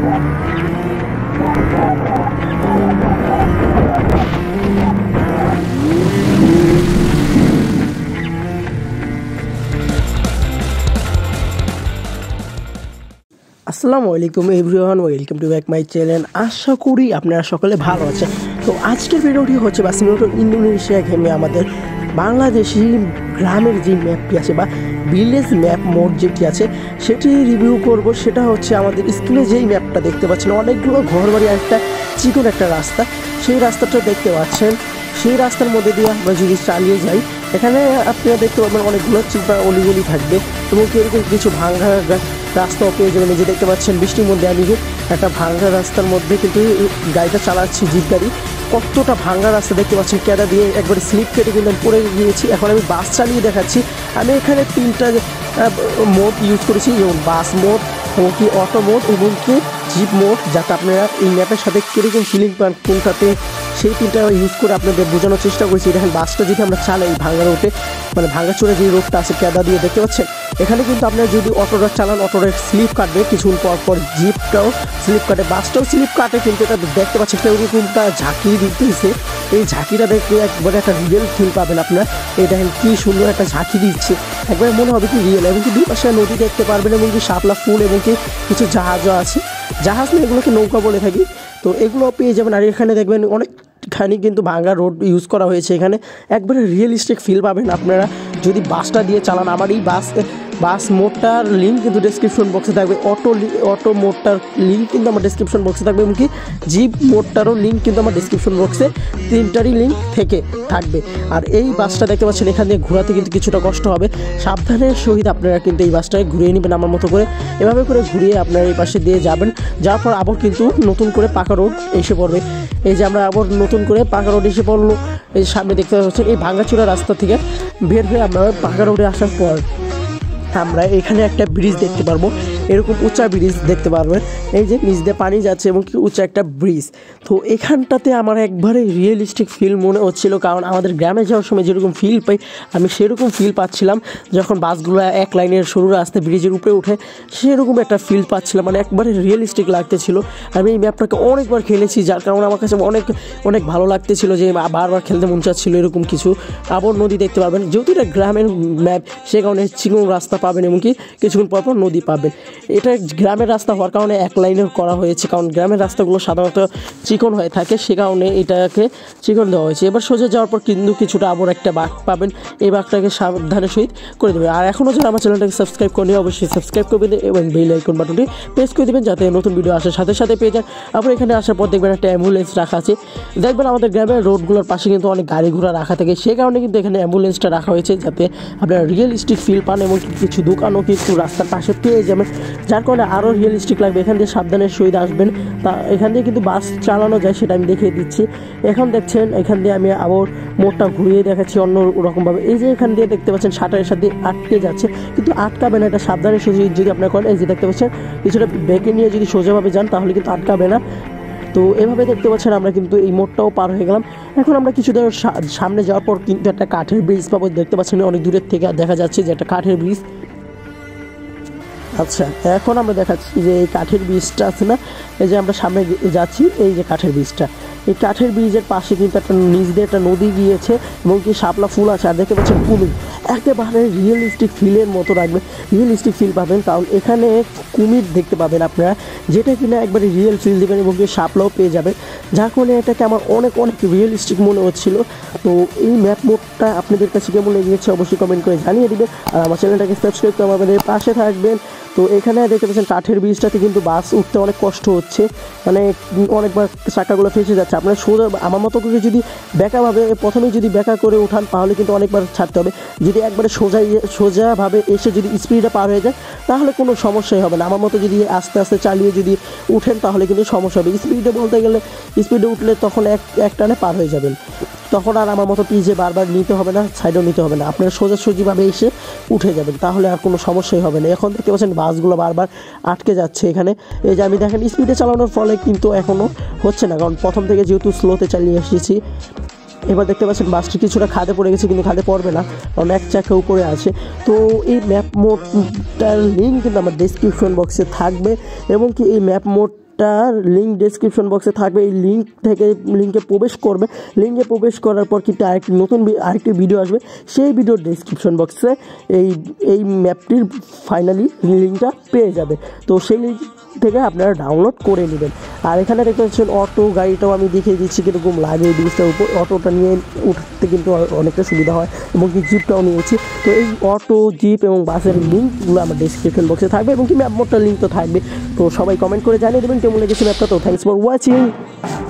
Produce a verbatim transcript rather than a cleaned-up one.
আসসালামু আলাইকুম everyone, welcome to back my channel. আশা করি আপনারা সকলে ভালো আছেন। তো আজকের ভিডিওটি হচ্ছে বা সিমুলেটর ইন্দোনেশিয়া গেমে আমাদের বাংলাদেশি গ্রামের যে ম্যাপটি আছে বা ভিলেজ ম্যাপ মোড যেটি আছে সেটি রিভিউ করব। সেটা হচ্ছে আমাদের স্ক্রিনে যেই ম্যাপটা দেখতে পাচ্ছেন, অনেকগুলো ঘর বাড়ি, একটা চিকন একটা রাস্তা, সেই রাস্তাটা দেখতে পাচ্ছেন। সেই রাস্তার মধ্যে দিয়ে আমরা যদি চালিয়ে যাই, এখানে আপনারা দেখতে পাবেন অনেকগুলো চিপা অলিগলি থাকবে এবং এরকম কিছু ভাঙা রাস্তাও পেয়ে যাবেন। যে দেখতে পাচ্ছেন বৃষ্টির মধ্যে আমি একটা ভাঙা রাস্তার মধ্যে কিন্তু গাড়িটা চালাচ্ছি, জিপ গাড়ি। কতটা ভাঙা রাস্তা দেখতে পাচ্ছেন, কেদা দিয়ে একবারে স্লিপ কেটে কিন্তু আমি পড়ে গিয়েছি। এখন আমি বাস চালিয়ে দেখাচ্ছি। আমি এখানে তিনটা মোড ইউজ করেছি, যেমন বাস মোড এবং কি অটো মোড এবং কি জিপ মোড, যাতে আপনারা এই ম্যাপের সাথে কীরকম ফিলিং পান কোনটাতে, সেই তিনটা ইউজ করে আপনাদের বোঝানোর চেষ্টা করেছি। দেখেন বাসটা যদি আমরা চালাই ভাঙা রোডে, মানে ভাঙাচোরা যে রোডটা আছে কেদা দিয়ে দেখতে পাচ্ছেন, এখানে কিন্তু আপনারা যদি অটোটা চালান অটোটা স্লিপ কাটবে কিছুক্ষণ পর পর, জিপটাও স্লিপ কাটে, বাসটাও স্লিপ কাটে। কিন্তু এটা দেখতে পাচ্ছেন কেউরকমটা ঝাঁকি দিতেছে, এই ঝাঁকিটা দেখে একবারে একটা রিয়েল ফিল পাবেন আপনার। এই দেখেন কী সুন্দর একটা ঝাঁকি দিচ্ছে, একবারে মনে হবে কি রিয়েল। এবং কি দুই পাশে নদী দেখতে পারবেন এবং কি শাপলা ফুল এবং কি কিছু জাহাজও আছে, জাহাজ না এগুলোকে নৌকা বলে থাকি। তো এগুলো পেয়ে যাবেন। আর এখানে দেখবেন অনেকখানি কিন্তু ভাঙা রোড ইউজ করা হয়েছে, এখানে একবারে রিয়েলিস্টিক ফিল পাবেন আপনারা যদি বাসটা দিয়ে চালান। আমার এই বাস বাস মোডটার লিঙ্ক কিন্তু ডেসক্রিপশন বক্সে থাকবে, অটো অটো মোডটার লিঙ্ক কিন্তু আমার ডেসক্রিপশন বক্সে থাকবে, এমনকি জিপ মোডটারও লিঙ্ক কিন্তু আমার ডেসক্রিপশন বক্সে তিনটারই লিঙ্ক থেকে থাকবে। আর এই বাসটা দেখতে পাচ্ছেন, এখান দিয়ে ঘোরাতে কিন্তু কিছুটা কষ্ট হবে, সাবধানের সহিত আপনারা কিন্তু এই বাসটাকে ঘুরিয়ে নেবেন আমার মতো করে। এভাবে করে ঘুরিয়ে আপনারা এই পাশে দিয়ে যাবেন, যাওয়ার পর আবার কিন্তু নতুন করে পাকা রোড এসে পড়বে। এই যে আমরা আবার নতুন করে পাকা রোড এসে পড়লো, এই সামনে দেখতে পাচ্ছেন এই ভাঙাচোরা রাস্তা থেকে বের হয়ে আমরা পাকা রোডে আসার পর আমরা এখানে একটা ব্রিজ দেখতে পারবো, এরকম উঁচা ব্রিজ দেখতে পারবেন। এই যে নিচ দিয়ে পানি যাচ্ছে এবং কি উঁচা একটা ব্রিজ। তো এখানটাতে আমার একবারে রিয়েলিস্টিক ফিল মনে হচ্ছিল, কারণ আমাদের গ্রামে যাওয়ার সময় যেরকম ফিল পাই আমি সেরকম ফিল পাচ্ছিলাম যখন বাসগুলো এক লাইনের সরু রাস্তায় ব্রিজের উপরে উঠে, সেরকম একটা ফিল পাচ্ছিলাম, মানে একবারে রিয়েলিস্টিক লাগতেছিল। আমি এই ম্যাপটাকে অনেকবার খেলেছি, যার কারণে আমার কাছে অনেক অনেক ভালো লাগতেছিল, যে বারবার খেলতে মন চাচ্ছিল এরকম কিছু। আবার নদী দেখতে পারবেন, যেহেতু এটা গ্রামের ম্যাপ সে কারণে চিকন রাস্তা পাবেন এবং কি কিছুক্ষণ পর পর নদী পাবেন। এটা গ্রামের রাস্তা হওয়ার কারণে এক লাইনের করা হয়েছে, কারণ গ্রামের রাস্তাগুলো সাধারণত চিকন হয়ে থাকে, সে কারণে এটাকে চিকন দেওয়া হয়েছে। এবার সোজা যাওয়ার পর কিন্তু কিছুটা আবার একটা বাঁক পাবেন, এই বাঁকটাকে সাবধানের সহিত করে দেবেন। আর এখনও যারা আমার চ্যানেলটাকে সাবস্ক্রাইব করেনি অবশ্যই সাবস্ক্রাইব করে দেবেন এবং বেল আইকন বাটনটি প্রেস করে দেবেন, যাতে নতুন ভিডিও আসার সাথে সাথে পেয়ে যান। আবার এখানে আসার পর দেখবেন একটা অ্যাম্বুলেন্স রাখা আছে। দেখবেন আমাদের গ্রামের রোডগুলোর পাশে কিন্তু অনেক গাড়ি ঘোড়া রাখা থাকে, সে কারণে কিন্তু এখানে অ্যাম্বুলেন্সটা রাখা হয়েছে, যাতে আপনারা রিয়েলিস্টিক ফিল পান এবং কিছু দোকানও কিন্তু রাস্তার পাশে পেয়ে যাবেন, যার কারণে আরও রিয়েলিস্টিক লাগবে। এখান দিয়ে সাবধানের সহিত আসবেন। তা এখান দিয়ে কিন্তু বাস চালানো যায়, সেটা আমি দেখিয়ে দিচ্ছি। এখন দেখছেন এখান দিয়ে আমি আবার মোড়টা ঘুরিয়ে দেখাচ্ছি অন্য রকমভাবে। এই যে এখান দিয়ে দেখতে পাচ্ছেন শাটারের সাথে আটকে যাচ্ছে, কিন্তু আটকাবে না, এটা সাবধানের সহিত যদি আপনারা করেন। এই যে দেখতে পাচ্ছেন কিছুটা বেঁকে নিয়ে যদি সোজাভাবে যান তাহলে কিন্তু আটকাবে না। তো এভাবে দেখতে পাচ্ছেন আমরা কিন্তু এই মোড়টাও পার হয়ে গেলাম। এখন আমরা কিছু দূর সামনে যাওয়ার পর কিন্তু একটা কাঠের ব্রিজ পাবো, দেখতে পাচ্ছেন অনেক দূরের থেকে দেখা যাচ্ছে যে একটা কাঠের ব্রিজ। আচ্ছা, এখন আমরা দেখাচ্ছি যে এই কাঠের ব্রিজটা আছে না, এই যে আমরা সামনে যাচ্ছি, এই যে কাঠের ব্রিজটা, এই কাঠের ব্রিজের পাশে কিন্তু একটা নিচ দিয়ে একটা নদী গিয়েছে এবং কি শাপলা ফুল আছে। আর দেখতে পাচ্ছেন কুমির, একেবারে রিয়েলিস্টিক ফিলের মতো রাখবে, রিয়েলিস্টিক ফিল পাবেন, কারণ এখানে কুমির দেখতে পাবেন আপনারা, যেটা কিনা একবারে রিয়েল ফিল দেবেন এবং কি শাপলাও পেয়ে যাবেন, যার কারণে এটাকে আমার অনেক অনেক রিয়েলিস্টিক মনে হচ্ছিল। তো এই ম্যাপ মোডটা আপনাদের কাছে কেমন লেগেছে অবশ্যই কমেন্ট করে জানিয়ে দিবেন। আর আমার চ্যানেলটাকে সাবস্ক্রাইব করে আমাদের পাশে থাকবেন। তো এখানে দেখতে পাচ্ছেন কাঠের ব্রিজটাতে কিন্তু বাস উঠতে অনেক কষ্ট হচ্ছে, মানে অনেকবার চাকাগুলো ফেসে যাচ্ছে। আপনারা সোজা আমার মতো করে যদি বেঁকাভাবে প্রথমেই যদি বেঁকা করে উঠান তাহলে কিন্তু অনেকবার ছাড়তে হবে, যদি একবারে সোজা সোজাভাবে এসে যদি স্পিডে পার হয়ে যায় তাহলে কোনো সমস্যাই হবে না। আমার মতো যদি আস্তে আস্তে চালিয়ে যদি উঠেন তাহলে কিন্তু সমস্যা হবে। স্পিডে বলতে গেলে স্পিডে উঠলে তখন এক এক টানে পার হয়ে যাবেন, তখন আর আমার মতো পিজে বারবার নিতে হবে না, সাইডেও নিতে হবে না, আপনারা সোজাসুজিভাবে এসে উঠে যাবেন, তাহলে আর কোনো সমস্যাই হবে না। এখন দেখতে পাচ্ছেন বাসগুলো বারবার আটকে যাচ্ছে এখানে। এই যে আমি দেখেন স্পিডে চালানোর ফলে কিন্তু এখনও হচ্ছে না, কারণ প্রথম থেকে যেহেতু স্লোতে চালিয়ে এসেছি। এবার দেখতে পাচ্ছেন বাসটি কিছুটা খাদে পড়ে গেছে, কিন্তু খাদে পড়বে না কারণ এক চাকা উপরে আছে। তো এই ম্যাপ মোডটার লিঙ্ক কিন্তু আমার ডেসক্রিপশন বক্সে থাকবে এবং কি এই ম্যাপ মোড ম্যাপটার লিঙ্ক ডেসক্রিপশন বক্সে থাকবে। এই লিঙ্ক থেকে লিঙ্কে প্রবেশ করবে, লিঙ্কে প্রবেশ করার পর কিন্তু আরেকটি নতুন আরেকটি ভিডিও আসবে, সেই ভিডিওর ডেসক্রিপশন বক্সে এই এই ম্যাপটির ফাইনালি লিঙ্কটা পেয়ে যাবে। তো সেই লিঙ্ক থেকে আপনারা ডাউনলোড করে নেবেন। আর এখানে দেখতে পাচ্ছেন অটো গাড়িটাও আমি দেখিয়ে দিচ্ছি কীরকম লাগে এই জিনিসটার উপর। অটোটা নিয়ে উঠতে কিন্তু অনেকটা সুবিধা হয় এবং কি জিপটাও নিয়েছি। তো এই অটো, জিপ এবং বাসের লিঙ্কগুলো আমার ডেসক্রিপশন বক্সে থাকবে এবং কি ম্যাপ মোডটার লিঙ্ক তো থাকবে। তো সবাই কমেন্ট করে জানিয়ে দেবেন কেমন লেগেছে ম্যাপটা। তো থ্যাংকস ফর ওয়াচিং।